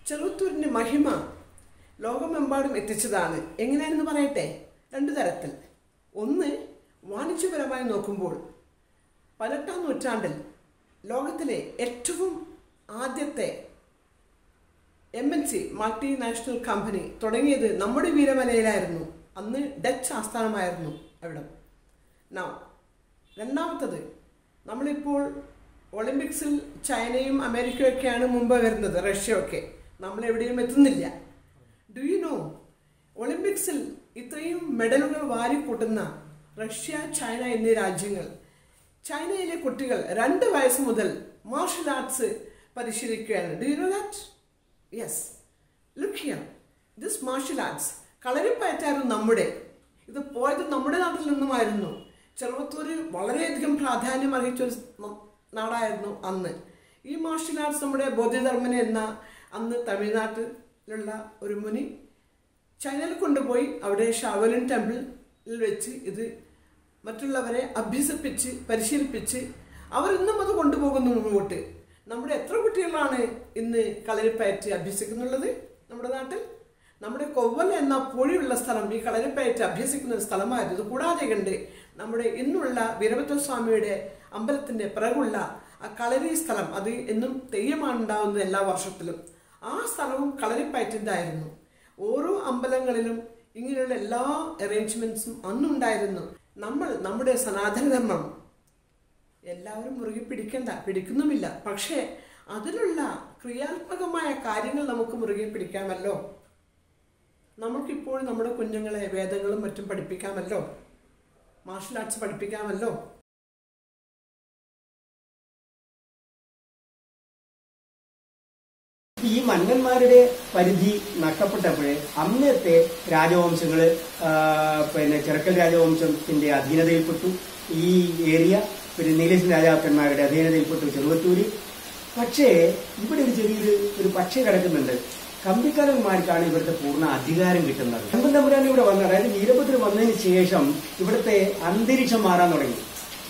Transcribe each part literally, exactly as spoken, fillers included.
ചെറുവത്തൂരിന്റെ മഹിമ ലോകമെമ്പാടും എത്തിച്ചതാണ്. എങ്ങനെയാണെന്ന് പറയട്ടെ. രണ്ടു തരത്തിൽ. ഒന്ന്, വാണിജ്യപരമായി നോക്കുമ്പോൾ പതിനെട്ടാം നൂറ്റാണ്ടിൽ ലോകത്തിലെ ഏറ്റവും ആദ്യത്തെ M N C multinational company തുടങ്ങിയത് നമ്മുടെ വീരമലയിലായിരുന്നു. അന്ന് ഡച്ച് ആസ്ഥാനമായിരുന്നു അവിടെ. നൗ രണ്ടാമത്തത്, നമ്മളിപ്പോൾ ഒളിമ്പിക്സിൽ ചൈനയും അമേരിക്കയും ഒക്കെയാണ് മുമ്പ് വരുന്നത്, റഷ്യയൊക്കെ. നമ്മളെവിടെയും എത്തുന്നില്ല. ഡു യു നോ, ഒളിമ്പിക്സിൽ ഇത്രയും മെഡലുകൾ വാരിക്കൂട്ടുന്ന റഷ്യ, ചൈന എന്നീ രാജ്യങ്ങൾ, ചൈനയിലെ കുട്ടികൾ രണ്ട് വയസ്സ് മുതൽ മാർഷൽ ആർട്സ് പരിശീലിക്കുകയാണ്. Do you know that? Yes, look here, this martial arts കളരിപ്പയറ്റായിരുന്നു നമ്മുടെ. ഇത് പോയത് നമ്മുടെ നാട്ടിൽ നിന്നുമായിരുന്നു. ചെറുവത്തൂർ വളരെയധികം പ്രാധാന്യം അർഹിച്ചൊരു നാടായിരുന്നു അന്ന്. ഈ മാർഷൽ ആർട്സ് നമ്മുടെ ബോധിധർമ്മൻ എന്ന അന്ന് തമിഴ്നാട്ടിലുള്ള ഒരു മുനി ചൈനയിൽ കൊണ്ടുപോയി അവിടെ ഷാവലിൻ ടെമ്പിളിൽ വെച്ച് ഇത് മറ്റുള്ളവരെ അഭ്യസിപ്പിച്ച് പരിശീലിപ്പിച്ച് അവരിന്നും അത് കൊണ്ടുപോകുന്നു മുമ്പോട്ട്. നമ്മുടെ എത്ര കുട്ടികളാണ് ഇന്ന് കളരിപ്പയറ്റ് അഭ്യസിക്കുന്നുള്ളത് നമ്മുടെ നാട്ടിൽ? നമ്മുടെ കൊവ്വൽ എന്ന പൊഴിയുള്ള സ്ഥലം ഈ കളരിപ്പയറ്റ് അഭ്യസിക്കുന്ന ഒരു സ്ഥലമായിരുന്നു. ഇത് കൂടാതെ കണ്ട് നമ്മുടെ ഇന്നുള്ള വീരഭദ്രസ്വാമിയുടെ അമ്പലത്തിന്റെ പിറകുള്ള ആ കളരി സ്ഥലം, അത് എന്നും തെയ്യമാണ് ഉണ്ടാവുന്നത് എല്ലാ വർഷത്തിലും. ആ സ്ഥലവും കളരിപ്പയറ്റിൻ്റെ ആയിരുന്നു. ഓരോ അമ്പലങ്ങളിലും ഇങ്ങനെയുള്ള എല്ലാ അറേഞ്ച്മെന്റ്സും അന്നുണ്ടായിരുന്നു. നമ്മൾ നമ്മുടെ സനാതനധർമ്മം എല്ലാവരും മുറുകെ പിടിക്കണ്ട, പിടിക്കുന്നുമില്ല. പക്ഷേ അതിലുള്ള ക്രിയാത്മകമായ കാര്യങ്ങൾ നമുക്ക് മുറുകെ പിടിക്കാമല്ലോ. നമുക്കിപ്പോൾ നമ്മുടെ കുഞ്ഞുങ്ങളെ വേദങ്ങളും മറ്റും പഠിപ്പിക്കാമല്ലോ, മാർഷൽ ആർട്സ് പഠിപ്പിക്കാമല്ലോ. ഈ മന്നന്മാരുടെ പരിധി നഷ്ടപ്പെട്ടപ്പോഴേ അന്നത്തെ രാജവംശങ്ങള് പിന്നെ ചെറുക്കൽ രാജവംശത്തിന്റെ അധീനതയിൽപ്പെട്ടു. ഈ ഏരിയ പിന്നെ നീലേശൻ രാജാക്കന്മാരുടെ അധീനതയിൽപ്പെട്ടു ചെറുവത്തൂര്. പക്ഷേ ഇവിടെ ഒരു ചെറിയൊരു ഒരു പക്ഷേ കിടക്കുന്നുണ്ട്. കമ്പിക്കാരന്മാർക്കാണ് ഇവിടുത്തെ പൂർണ്ണ അധികാരം കിട്ടുന്നത്. കമ്പൻ തമ്പുരാൻ ഇവിടെ വന്ന, അതായത് വീരഭദ്രൻ വന്നതിന് ശേഷം ഇവിടുത്തെ അന്തരീക്ഷം മാറാൻ തുടങ്ങി.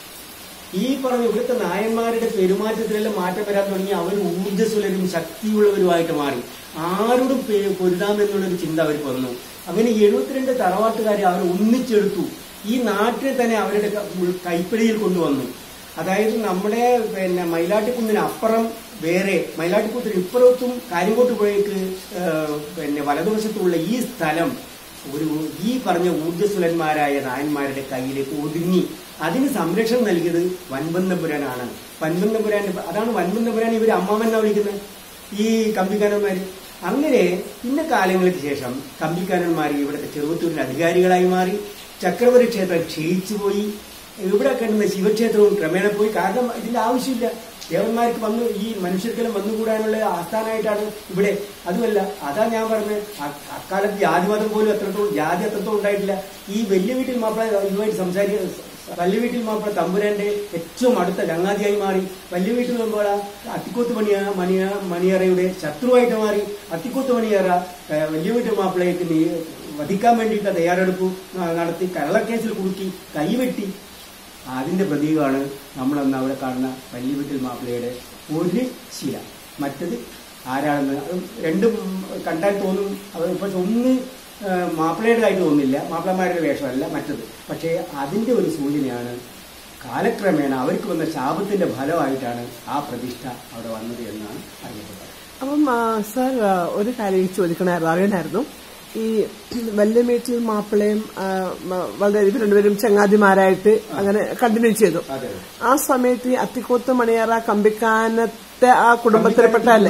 ഈ പറഞ്ഞ ഇവിടുത്തെ നായന്മാരുടെ പെരുമാറ്റത്തിലെല്ലാം മാറ്റം വരാൻ തുടങ്ങി. അവർ ഊർജ്ജസ്വലരും ശക്തിയുള്ളവരുമായിട്ട് മാറി. ആരോടും പൊരുതാമെന്നുള്ളൊരു ചിന്ത അവർക്ക് വന്നു. അങ്ങനെ എഴുപത്തിരണ്ട് തറവാട്ടുകാരെ അവർ ഒന്നിച്ചെടുത്തു. ഈ നാട്ടിനെ തന്നെ അവരുടെ കൈപ്പിടിയിൽ കൊണ്ടുവന്നു. അതായത് നമ്മുടെ പിന്നെ മയിലാട്ടിക്കുന്നിന് അപ്പുറം വേറെ, മയിലാട്ടിക്കുന്നിന് ഇപ്പുറത്തും കാര്യങ്കോട്ട് പുഴയ്ക്ക് പിന്നെ വലതുവശത്തുള്ള ഈ സ്ഥലം ഒരു ഈ പറഞ്ഞ ഊർജ്ജസ്വലന്മാരായ നായന്മാരുടെ കയ്യിലേക്ക് ഒതുങ്ങി. അതിന് സംരക്ഷണം നൽകിയത് വൻപന്തപുരാനാണ്. വൻപന്തപുരാൻ, അതാണ് വൻപന്തപുരാൻ ഇവർ അമ്മാവെന്നാ വിളിക്കുന്നത് ഈ കമ്പിക്കാരന്മാർ. അങ്ങനെ പിന്നെ കാലങ്ങൾക്ക് ശേഷം കമ്പിക്കാരന്മാർ ഇവിടുത്തെ ചെറുവത്തൂരിന്റെ അധികാരികളായി മാറി. ചക്രവർത്തി ക്ഷേത്രം ക്ഷയിച്ചുപോയി. ഇവിടെ കിടന്ന ശിവക്ഷേത്രവും ക്രമേണ പോയി. കാരണം ഇതിന്റെ ആവശ്യമില്ല. ദേവന്മാർക്ക് വന്നു, ഈ മനുഷ്യർക്കെല്ലാം വന്നുകൂടാനുള്ള ആസ്ഥാനമായിട്ടാണ് ഇവിടെ. അതുമല്ല, അതാ ഞാൻ പറഞ്ഞത്, അക്കാലത്ത് ജാതിവാദം പോലും എത്രത്തോളം ജാതി എത്രത്തോളം ഉണ്ടായിട്ടില്ല. ഈ വലിയ വീട്ടിൽ മാപ്പിള ഇതുമായിട്ട് സംസാരിക്കുക, വലിയ വീട്ടിൽ മാപ്പിള തമ്പുരാന്റെ ഏറ്റവും അടുത്ത ചങ്ങാതിയായി മാറി. വലിയ വീട്ടിൽ മാപ്പിള അത്തിക്കോത്ത് മണിയ മണിയ മണിയറയുടെ ശത്രുവായിട്ട് മാറി. അത്തിക്കോത്ത് മണിയറ വലിയ വീട്ടിൽ മാപ്പിളയ്ക്ക് നീ വധിക്കാൻ വേണ്ടിയിട്ട് തയ്യാറെടുപ്പ് നടത്തി കള്ളക്കേസിൽ കുടുക്കി കൈവെട്ടി. അതിന്റെ പ്രതീകമാണ് നമ്മളന്ന് അവിടെ കാണുന്ന വലിയ വീട്ടിൽ മാപ്പിളയുടെ ഒരു ശില. മറ്റത് ആരാണെന്ന് രണ്ടും കണ്ടാൽ തോന്നും. അവർ പക്ഷെ ഒന്ന് മാപ്പിളയുടേതായിട്ട് തോന്നില്ല, മാപ്പിളമാരുടെ വേഷമല്ല മറ്റത്. പക്ഷേ അതിന്റെ ഒരു സൂചനയാണ് കാലക്രമേണ അവർക്ക് വന്ന ശാപത്തിന്റെ ഫലമായിട്ടാണ് ആ പ്രതിഷ്ഠ അവിടെ വന്നത് എന്നാണ് അറിയപ്പെട്ടത്. അപ്പം സാർ, ഒരു കാര്യം ചോദിക്കണമായിരുന്നു, അറിയണമായിരുന്നു. ഈ വല്യമേറ്റിൽ മാപ്പിളയും വളരെ ഇവർ രണ്ടുപേരും ചങ്ങാതിമാരായിട്ട് അങ്ങനെ കണ്ടിന്യൂ ചെയ്തു. ആ സമയത്ത് ഈ അത്തിക്കോത്ത് മണിയറ കമ്പിക്കാനത്തെ ആ കുടുംബത്തിൽപ്പെട്ടല്ലേ?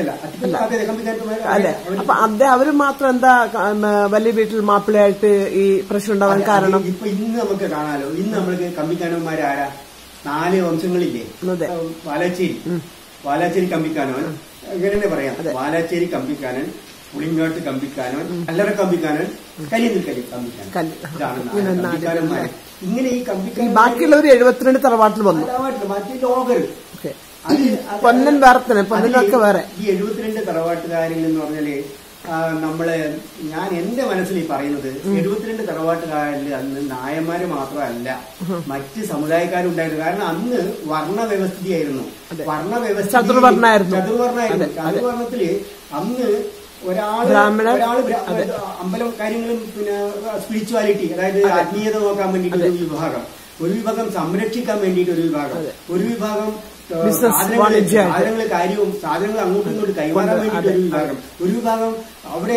അല്ലെ? അപ്പൊ അദ്ദേഹം അവര് മാത്രം എന്താ വലിയ വീട്ടിൽ മാപ്പിളയായിട്ട് ഈ പ്രശ്നം ഉണ്ടാവാൻ കാരണം? ഇപ്പൊ ഇന്ന് നമുക്ക് കാണാലോ. ഇന്ന് നമ്മൾക്ക് കമ്പിക്കാനന്മാരാരാ? നാല് വംശങ്ങളില്ലേ? വാലാച്ചേരി, വാലാച്ചേരി കമ്പിക്കാനവൻ, എങ്ങനെ പറയാം, വാലാച്ചേരി കമ്പിക്കാനൻ, പുളിങ്ങോട്ട് കമ്പിക്കാനവൻ, കല്ലറ കമ്പിക്കാനൻ, കരിയതിൽ കരി കമ്പിക്കാനൻ. ഇതാണ് ഇങ്ങനെ ഈ കമ്പിക്കാരൻ. ബാക്കിയുള്ളവർ എഴുപത്തിരണ്ട് തറവാട്ടിൽ വന്നു. ബാക്കി ലോകർ പൊന്നൻ വേറെ തന്നെ, പൊന്നനൊക്കെ വേറെ. ഈ എഴുപത്തിരണ്ട് തറവാട്ടുകാരിൽ എന്ന് പറഞ്ഞാല് നമ്മള് ഞാൻ എന്റെ മനസ്സിൽ ഈ പറയുന്നത് എഴുപത്തിരണ്ട് തറവാട്ടുകാരിൽ അന്ന് നായന്മാര് മാത്രമല്ല മറ്റ് സമുദായക്കാരുണ്ടായിരുന്നു. കാരണം അന്ന് വർണ്ണ വ്യവസ്ഥിതിയായിരുന്നു. വർണ്ണ വ്യവസ്ഥ ചതുർവർണ്ണായിരുന്നു. ചതുർവർണ്ണത്തില് അന്ന് ഒരാള് ഒരാള് അമ്പലം കാര്യങ്ങളും പിന്നെ സ്പിരിച്വാലിറ്റി, അതായത് ആത്മീയത നോക്കാൻ വേണ്ടിയിട്ട് ഒരു വിഭാഗം, ഒരു വിഭാഗം സംരക്ഷിക്കാൻ വേണ്ടിയിട്ട് ഒരു വിഭാഗം, ഒരു വിഭാഗം സാധനങ്ങൾ കാര്യവും സാധനങ്ങൾ അങ്ങോട്ടും ഇങ്ങോട്ട് കൈമാറാൻ വേണ്ടിയിട്ട് ഒരു വിഭാഗം, ഒരു വിഭാഗം അവിടെ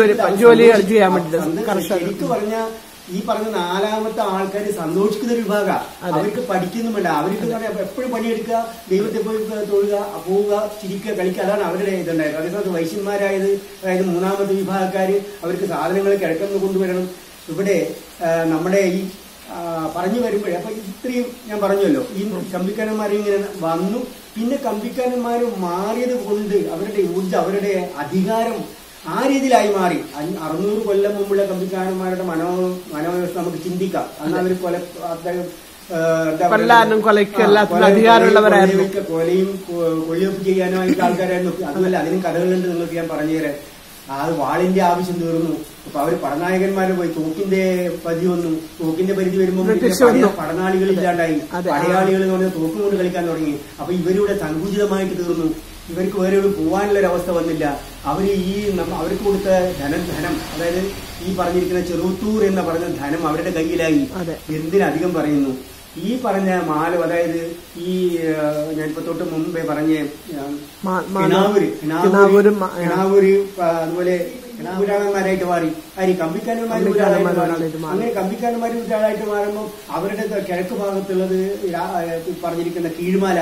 ശരിക്കും പറഞ്ഞ ഈ പറഞ്ഞ നാലാമത്തെ ആൾക്കാർ സന്തോഷിക്കുന്ന ഒരു വിഭാഗം. അവർക്ക് പഠിക്കുന്നും വേണ്ട, അവർക്ക് എപ്പോഴും പണിയെടുക്കുക, ദൈവത്തെ പോയി തൊഴുക, പോവുക, ചിരിക്കുക, കളിക്കുക, അതാണ് അവരുടെ ഇതുണ്ടായത്. അതേസമയത്ത് വൈശ്യന്മാരായത് അതായത് മൂന്നാമത്തെ വിഭാഗക്കാര് അവർക്ക് സാധനങ്ങൾ കിഴക്കെന്ന് കൊണ്ടുവരണം. ഇവിടെ നമ്മുടെ ഈ പറഞ്ഞു വരുമ്പോഴേ അപ്പൊ ഇത്രയും ഞാൻ പറഞ്ഞല്ലോ, ഈ കമ്പിക്കാരന്മാർ ഇങ്ങനെ വന്നു. പിന്നെ കമ്പിക്കാരന്മാർ മാറിയത് കൊണ്ട് അവരുടെ ഊർജ്ജം, അവരുടെ അധികാരം ആ രീതിയിലായി മാറി. അറുന്നൂറ് കൊല്ലം മുമ്പുള്ള കമ്പിക്കാരന്മാരുടെ മനോ മനോവ്യവസ്ഥ നമുക്ക് ചിന്തിക്കാം. അന്ന് അവർ കൊല കൊലയും കൊള്ളിയൊപ്പ് ചെയ്യാനോ അതിന്റെ ആൾക്കാരായിരുന്നു. അതുമല്ല, അതിനും കഥകളുണ്ട് നിങ്ങൾക്ക് ഞാൻ പറഞ്ഞുതരാം. അത് വാളിന്റെ ആവശ്യം തീർന്നു. അപ്പൊ അവര് പടനായകന്മാര് പോയി തോക്കിന്റെ പരിധി വന്നു. തോക്കിന്റെ പരിധി വരുമ്പോൾ പടനാളികൾ ഇല്ലാണ്ടായി. പടയാളികൾ എന്ന് പറഞ്ഞാൽ തോക്കും കൊണ്ട് കളിക്കാൻ തുടങ്ങി. അപ്പൊ ഇവരിവിടെ സങ്കുചിതമായിട്ട് തീർന്നു. ഇവർക്ക് വേറെ ഒരു പോവാനുള്ള ഒരു അവസ്ഥ വന്നില്ല. അവര് ഈ അവർക്ക് കൊടുത്ത ധനം ധനം അതായത് ഈ പറഞ്ഞിരിക്കുന്ന ചെറുത്തൂർ എന്ന് പറഞ്ഞ ധനം അവരുടെ കയ്യിലായി. എന്തിനധികം പറയുന്നു, ഈ പറഞ്ഞ മാല, അതായത് ഈ ഞാനിപ്പോ തൊട്ട് മുമ്പേ പറഞ്ഞ കിണാവൂര് കിണാവൂര് കിണാവൂര് അതുപോലെ കിണാവൂരാളന്മാരായിട്ട് മാറി. അരി കമ്പിക്കാരന്മാർ ഒരാളായിട്ട് മാറി. അങ്ങനെ കമ്പിക്കാരന്മാർ ഒരാളായിട്ട് മാറുമ്പോൾ അവരുടെ കിഴക്ക് ഭാഗത്തുള്ളത് പറഞ്ഞിരിക്കുന്ന കീഴ്മാല,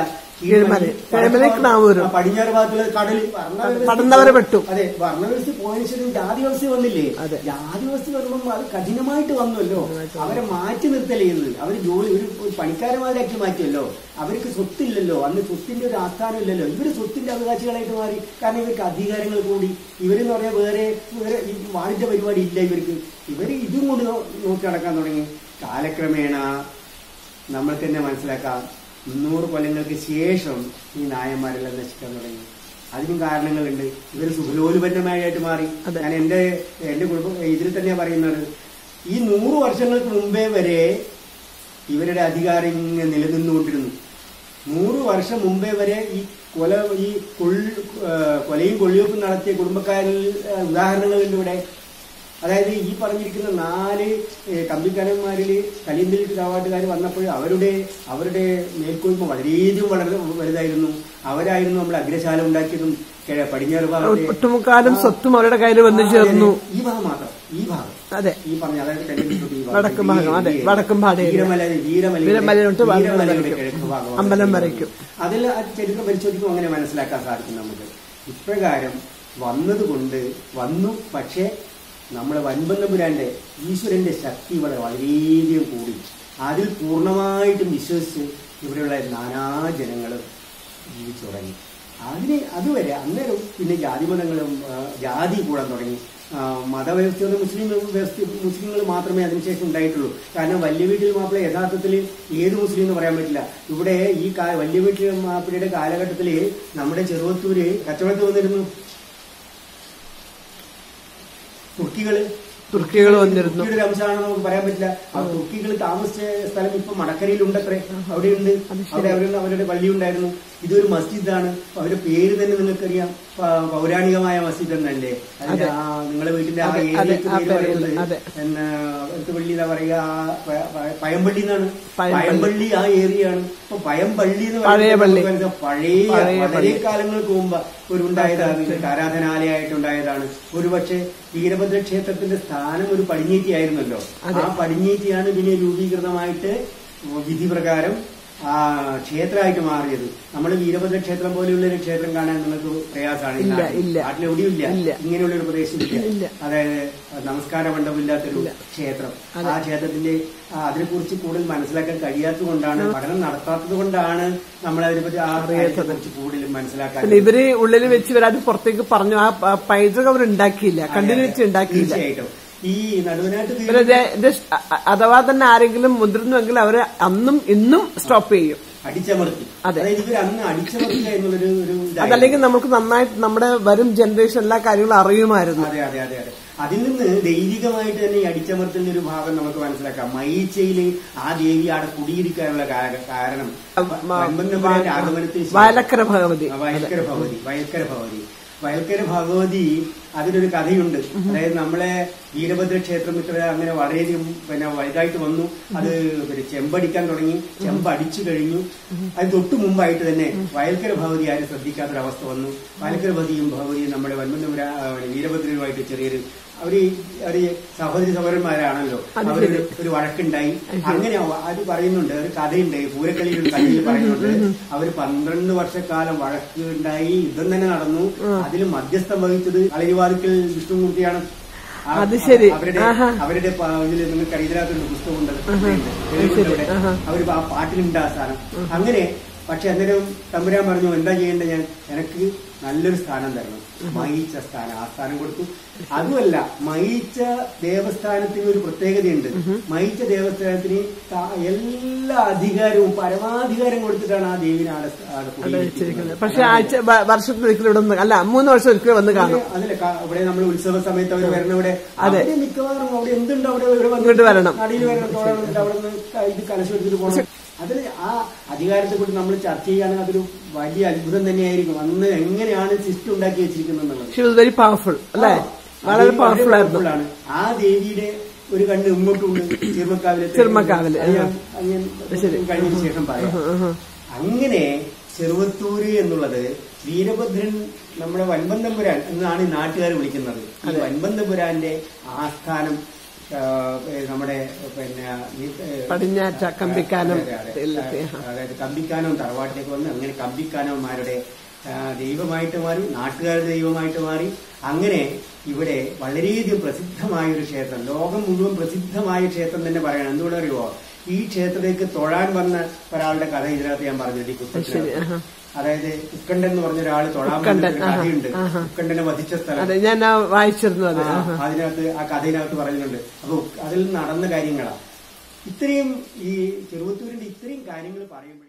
പടിഞ്ഞാറ് ഭാഗത്തുള്ള കടല് അതെ വർണ്ണവ്യവസ്ഥ പോയതിനു ശേഷം ജാതി വ്യവസ്ഥ വന്നില്ലേ. ജാതി വ്യവസ്ഥ വരുമ്പോൾ അത് കഠിനമായിട്ട് വന്നല്ലോ. അവരെ മാറ്റി നിർത്തൽ ചെയ്യുന്നത്, അവർ ജോലി ഒരു പണിക്കാരന്മാരാക്കി മാറ്റിയല്ലോ. അവർക്ക് സ്വത്തില്ലല്ലോ, അന്ന് സ്വത്തിന്റെ ഒരു ആസ്ഥാനം ഇല്ലല്ലോ. ഇവര് സ്വത്തിന്റെ അവകാശികളായിട്ട് മാറി. കാരണം ഇവർക്ക് അധികാരങ്ങൾ കൂടി. ഇവരെന്ന് പറഞ്ഞാൽ വേറെ വേറെ വാണിജ്യ പരിപാടി ഇല്ല ഇവർക്ക്. ഇവര് ഇതും കൊണ്ട് നോക്കി നടക്കാൻ തുടങ്ങി. കാലക്രമേണ നമ്മൾക്ക് തന്നെ മനസ്സിലാക്കാം, മുന്നൂറ് കൊല്ലങ്ങൾക്ക് ശേഷം ഈ നായന്മാരെല്ലാം നശിക്കാൻ തുടങ്ങി. അതിനും കാരണങ്ങളുണ്ട്. ഇവർ സുഖലോലുപന്നമായിട്ട് മാറി. ഞാൻ എന്റെ എന്റെ കുടുംബം ഇതിൽ തന്നെ പറയുന്നത്, ഈ നൂറ് വർഷങ്ങൾക്ക് മുമ്പേ വരെ ഇവരുടെ അധികാരം ഇങ്ങനെ നിലനിന്നുകൊണ്ടിരുന്നു. നൂറ് വർഷം മുമ്പേ വരെ ഈ കൊല ഈ കൊലയും കൊള്ളിയൊപ്പും നടത്തിയ കുടുംബക്കാരിൽ ഉദാഹരണങ്ങളുണ്ട് ഇവിടെ. അതായത് ഈ പറഞ്ഞിരിക്കുന്ന നാല് കമ്പിക്കാരന്മാരിൽ കലിയന്തിൽ തറവാട്ടുകാർ വന്നപ്പോൾ അവരുടെ അവരുടെ മേൽക്കോയ്മ വളരെയധികം വളരെ വലുതായിരുന്നു. അവരായിരുന്നു നമ്മൾ അഗ്രശാല ഉണ്ടാക്കിയതും പടിഞ്ഞാറ് ഭാഗത്തും സ്വത്തും അവരുടെ കയ്യിൽ വന്നു ചേർന്നു. ഈ ഭാഗം മാത്രം, ഈ ഭാഗം അതെ ഈ പറഞ്ഞ അതായത് വടക്കും ഭാഗം, അതെ വടക്കും ഭാഗം വീരമല വീരമലയുടെ കിഴക്ക് ഭാഗം അമ്പലം വരയ്ക്കും. അതെല്ലാം ചരിത്രം പരിശോധിക്കും അങ്ങനെ മനസ്സിലാക്കാൻ സാധിക്കും നമുക്ക്. ഇപ്രകാരം വന്നതുകൊണ്ട് വന്നു. പക്ഷേ നമ്മളെ വൻപന്നപുരാന്റെ ഈശ്വരന്റെ ശക്തി ഇവിടെ വളരെയധികം കൂടി. അതിൽ പൂർണ്ണമായിട്ടും വിശ്വസിച്ച് ഇവിടെയുള്ള നാനാജനങ്ങളും ജീവിച്ചു തുടങ്ങി. അതിന് അതുവരെ അന്നേരം പിന്നെ ജാതിമതങ്ങളും ജാതി കൂടാൻ തുടങ്ങി. മതവ്യവസ്ഥ മുസ്ലിം വ്യവസ്ഥ മുസ്ലിങ്ങൾ മാത്രമേ അതിനുശേഷം ഉണ്ടായിട്ടുള്ളൂ. കാരണം വലിയ വീട്ടിൽ മാപ്പിള യഥാർത്ഥത്തിൽ ഏത് മുസ്ലിം എന്ന് പറയാൻ പറ്റില്ല. ഇവിടെ ഈ വലിയ വീട്ടിൽ മാപ്പിളയുടെ കാലഘട്ടത്തിൽ നമ്മുടെ ചെറുവത്തൂര് കച്ചവടത്ത് വന്നിരുന്നു തുർക്കികള് തുർക്കികൾ വന്നിരുന്നു. തുർക്കിയുടെ അംശമാണെന്ന് നമുക്ക് പറയാൻ പറ്റില്ല. ആ തുർക്കികൾ താമസിച്ച സ്ഥലം ഇപ്പൊ മടക്കരയിലുണ്ടത്രേ. അവിടെയുണ്ട്. അവിടെ അവരുടെ അവരുടെ പള്ളി ഉണ്ടായിരുന്നു. ഇതൊരു മസ്ജിദാണ്. അവരുടെ പേര് തന്നെ നിങ്ങൾക്കറിയാം, പൗരാണികമായ മസ്ജിദ് എന്നല്ലേ. അതിന്റെ ആ നിങ്ങളുടെ വീട്ടിന്റെ ആ ഏരിയക്ക് പേര് പറയുന്നത് പിന്നെ എന്ത് പള്ളി എന്നാ പറയുക, പയമ്പള്ളി എന്നാണ്. പയമ്പള്ളി ആ ഏരിയയാണ്. ഇപ്പൊ പയമ്പള്ളി എന്ന് പറയുന്നത് പഴയ വളരെ കാലങ്ങൾക്ക് മുമ്പ് ഒരു ഉണ്ടായതാണ്, ആരാധനാലയമായിട്ടുണ്ടായതാണ്. ഒരുപക്ഷെ വീരഭദ്ര ക്ഷേത്രത്തിന്റെ സ്ഥാനം ഒരു പടിഞ്ഞേറ്റി ആയിരുന്നല്ലോ. ആ പടിഞ്ഞേറ്റിയാണ് പിന്നെ രൂപീകൃതമായിട്ട് വിധിപ്രകാരം ആ ക്ഷേത്രമായിട്ട് മാറിയത്. നമ്മൾ വീരഭദ്ര ക്ഷേത്രം പോലെയുള്ള ഒരു ക്ഷേത്രം കാണാൻ നിങ്ങൾക്ക് പ്രയാസമാണ്. നാട്ടിലെവിടെയും ഇല്ല, ഇങ്ങനെയുള്ള ഒരു പ്രദേശമില്ല. അതായത് നമസ്കാര മണ്ഡപമില്ലാത്തൊരു ക്ഷേത്രം. ആ ക്ഷേത്രത്തിന്റെ അതിനെക്കുറിച്ച് കൂടുതൽ മനസ്സിലാക്കാൻ കഴിയാത്തത് കൊണ്ടാണ്, പഠനം നടത്താത്തത് കൊണ്ടാണ് നമ്മൾ അതിനെപ്പറ്റി ആ കുറിച്ച് കൂടുതൽ മനസ്സിലാക്കാൻ. ഇവര് ഉള്ളിൽ വെച്ച് വരാതെ പുറത്തേക്ക് പറഞ്ഞു. ആ പൈതൃക അവർ ഉണ്ടാക്കിയില്ല, കണ്ടിന്യൂറ്റി ഉണ്ടാക്കിയില്ല. തീർച്ചയായിട്ടും ഈ നടുവനാട്ട് അഥവാ തന്നെ ആരെങ്കിലും മുതിർന്നുവെങ്കിൽ അവര് അന്നും ഇന്നും സ്റ്റോപ്പ് ചെയ്യും. അടിച്ചമർത്തി. അതായത് ഇവർ അന്ന് അടിച്ചമർത്തുക എന്നുള്ളൊരു ഒരു അതല്ലെങ്കിൽ നമുക്ക് നന്നായിട്ട് നമ്മുടെ വരും ജനറേഷൻ എല്ലാ കാര്യങ്ങളും അറിയുമായിരുന്നു. അതെ അതെ അതെ അതെ അതിൽ നിന്ന് ദൈവികമായിട്ട് തന്നെ ഈ അടിച്ചമർത്തുന്ന ഒരു ഭാഗം നമുക്ക് മനസ്സിലാക്കാം. മയീച്ചയില് ആ ദേവി അവിടെ കുടിയിരിക്കാനുള്ള കാരണം വൻപന്തമ്പുരാന്റെ ആഗമനത്തിന് വയലക്കര ഭഗവതി വയൽക്കര ഭഗവതി വയൽക്കര ഭഗവതി വയൽക്കര ഭഗവതി അതിനൊരു കഥയുണ്ട്. അതായത് നമ്മളെ വീരഭദ്ര ക്ഷേത്രം ഇത്ര അങ്ങനെ വളരെയധികം പിന്നെ വലുതായിട്ട് വന്നു. അത് പിന്നെ ചെമ്പടിക്കാൻ തുടങ്ങി. ചെമ്പ് അടിച്ചു കഴിഞ്ഞു. അത് തൊട്ടു മുമ്പായിട്ട് തന്നെ വയൽക്കര ഭഗവതി ആരും ശ്രദ്ധിക്കാത്തൊരവസ്ഥ വന്നു. വയൽക്കര ഭഗവതിയും ഭഗവതിയും നമ്മുടെ വൻപന്തപുര വീരഭദ്രനുമായിട്ട് ചെറിയൊരു അവര് അവര് സഹോദരി സഹോദരന്മാരാണല്ലോ. അവരൊരു ഒരു വഴക്കുണ്ടായി. അങ്ങനെ അത് പറയുന്നുണ്ട്, ഒരു കഥയുണ്ട്, പൂരക്കളിയിൽ ഒരു കഥയിൽ പറയുന്നുണ്ട്. അവര് പന്ത്രണ്ട് വർഷക്കാലം വഴക്ക് ഉണ്ടായി, യുദ്ധം തന്നെ നടന്നു. അതിൽ മധ്യസ്ഥം വഹിച്ചത് കളരിവാതിക്കൽ വിഷ്ണുമൂർത്തിയാണ്. അവരുടെ അവരുടെ ഇതിൽ നിങ്ങൾക്ക് അറിയില്ലാത്തൊരു പുസ്തകമുണ്ട്, അവര് ആ പാട്ടിലുണ്ട് ആ സ്ഥാനം. അങ്ങനെ പക്ഷെ അന്നേരം തമ്പുരാൻ പറഞ്ഞു, എന്താ ചെയ്യേണ്ടത്, ഞാൻ എനിക്ക് നല്ലൊരു സ്ഥാനം തരണം. മയിച്ച സ്ഥാനം, ആ സ്ഥാനം കൊടുത്തു. അതുമല്ല, മയിച്ച ദേവസ്ഥാനത്തിന് ഒരു പ്രത്യേകതയുണ്ട്. മയിച്ച ദേവസ്ഥാനത്തിന് എല്ലാ അധികാരവും പരമാധികാരം കൊടുത്തിട്ടാണ് ആ ദേവിനെ ആടെ. പക്ഷെ ആഴ്ച വർഷത്തിൽ ഒരിക്കലും ഇവിടെ അല്ല മൂന്ന് വർഷം ഒരിക്കലും വന്ന് കാണും. അതല്ല, ഇവിടെ നമ്മൾ ഉത്സവ സമയത്ത് അവർ വരണ ഇവിടെ അവിടെ മിക്കവാറും അവിടെ എന്തുണ്ട് അവിടെ ഇങ്ങോട്ട് വരണം, നടിയിൽ വരണം, തോഴണം, അവിടെ നിന്ന് ഇത് കലശെടുത്തിട്ട് പോകണം. അതിന് ആ അധികാരത്തെ കുറിച്ച് നമ്മൾ ചർച്ച ചെയ്യുകയാണെങ്കിൽ അതൊരു വലിയ അത്ഭുതം തന്നെയായിരിക്കും. അന്ന് എങ്ങനെയാണ് സിസ്റ്റം ഉണ്ടാക്കി വെച്ചിരിക്കുന്നത് വെരി പവർഫുൾ അല്ലേ, വളരെ പവർഫുൾ ആണ്. ആ ദേവിയുടെ ഒരു കണ്ണ് ഇങ്ങോട്ടുണ്ട് ചെറുമക്കാവിലെ ചെറുമക്കാവില് കഴിഞ്ഞ ശേഷം പറയാം. അങ്ങനെ ചെറുവത്തൂര് എന്നുള്ളത് വീരഭദ്രൻ നമ്മുടെ വൻപന്തപുരാൻ എന്നാണ് നാട്ടുകാർ വിളിക്കുന്നത്. ഈ വൻപന്തപുരാന്റെ ആസ്ഥാനം നമ്മുടെ പിന്നെ പടിഞ്ഞാറ്റ കമ്പിക്കാനം, അതായത് കമ്പിക്കാനവും തറവാട്ടിലേക്ക് വന്ന് അങ്ങനെ കമ്പിക്കാനവന്മാരുടെ ദൈവമായിട്ട് മാറി, നാട്ടുകാരുടെ ദൈവമായിട്ട് മാറി. അങ്ങനെ ഇവിടെ വളരെയധികം പ്രസിദ്ധമായൊരു ക്ഷേത്രം, ലോകം മുഴുവൻ പ്രസിദ്ധമായ ക്ഷേത്രം തന്നെ പറയണം. എന്തുകൊണ്ട് അറിയുമോ, ഈ ക്ഷേത്രത്തിലേക്ക് തൊഴാൻ വന്ന ഒരാളുടെ കഥ ഇതിനകത്ത് ഞാൻ പറഞ്ഞത് ഈ പുസ്തകത്തിൽ. അതായത് ഉത്കണ്ഠൻ എന്ന് പറഞ്ഞ ഒരാള് തൊഴാൻ കഥയുണ്ട്. ഉത്കണ്ഠനെ വധിച്ച സ്ഥലം ഞാൻ വായിച്ചിരുന്നു. അതിനകത്ത് ആ കഥയിനകത്ത് പറയുന്നുണ്ട്. അപ്പൊ അതിൽ നടന്ന കാര്യങ്ങളാ ഇത്രയും ഈ ചെറുവത്തൂരിന്റെ ഇത്രയും കാര്യങ്ങൾ പറയുമ്പോൾ